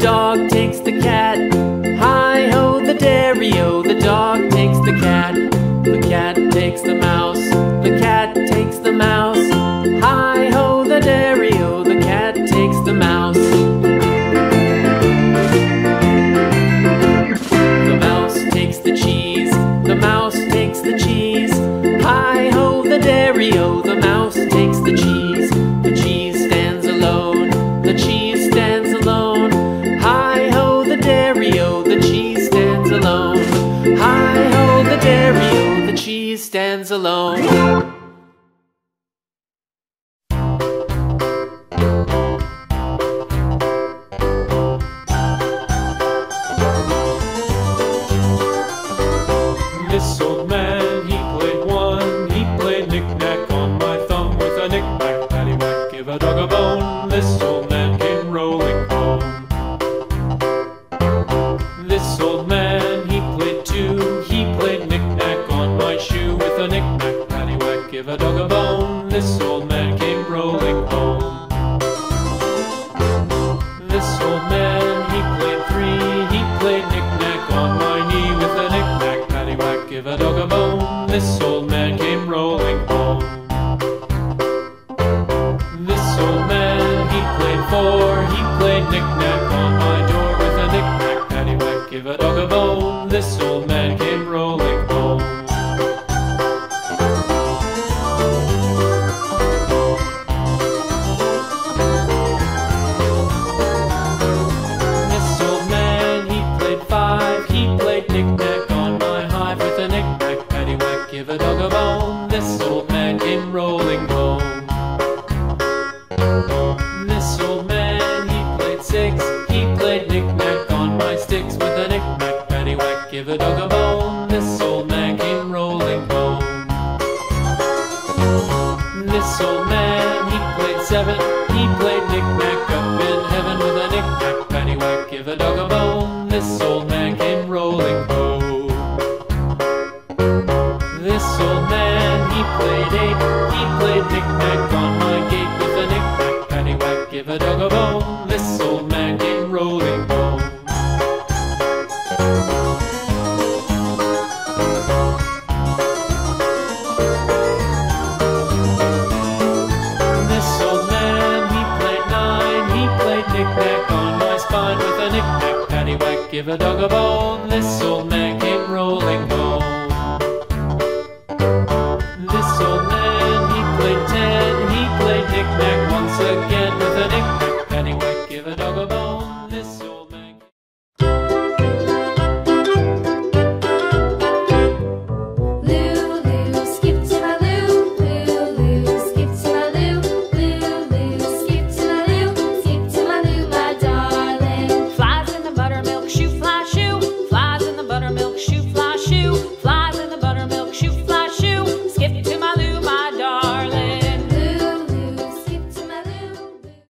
dog takes the cat. Hi-ho, the dairy-o, the dog takes the cat. The cat takes the mouse, the cat takes the mouse. Hi-ho, the dairy-o, the cat takes the mouse. The mouse takes the cheese, the mouse takes the cheese. Hi-ho, the dairy-o, the mouse takes the cheese. The cheese stands alone, the cheese stands alone. Hi-ho, the dairy-o, the cheese stands alone. Hi-ho, the dairy-o, the cheese stands alone. This old man, he played one. He played knick-knack on my thumb with a knick-knack, paddywhack, give a dog a bone. This old man came rolling home. This old man, he played two. He played knick-knack on my shoe with a knick-knack, paddywhack, give a dog a bone. This old man came rolling home. This old man, he played three. He played knick-knack on my knee with a knick-knack, paddywhack, give a dog a bone. This old man came rolling home. This old man, he played four. He played knick-knack on my door with a knick-knack, paddywhack, give a dog a bone. This old man came rolling home. This old man, he played five. He played knick-knack on my hive with a knick-knack, paddywhack, give a dog a bone. This old man came rolling home. This old man, he played six. He played knick-knack on my sticks with a knick-knack, paddywhack, give a dog a bone. This old man came rolling home. This old man, he played seven. He played knick-knack up in heaven with a knick-knack, paddywhack, give a dog a bone. This old man came rolling home. This old man, he played eight. He played knick-knack on my gate with a knick-knack, paddywhack, give a dog a bone. This old man came rolling home. This old man, he played nine. He played knick-knack on my spine with a knick-knack, paddywhack, give a dog a bone. This old man came rolling home. This old man, he played ten. He played knick-knack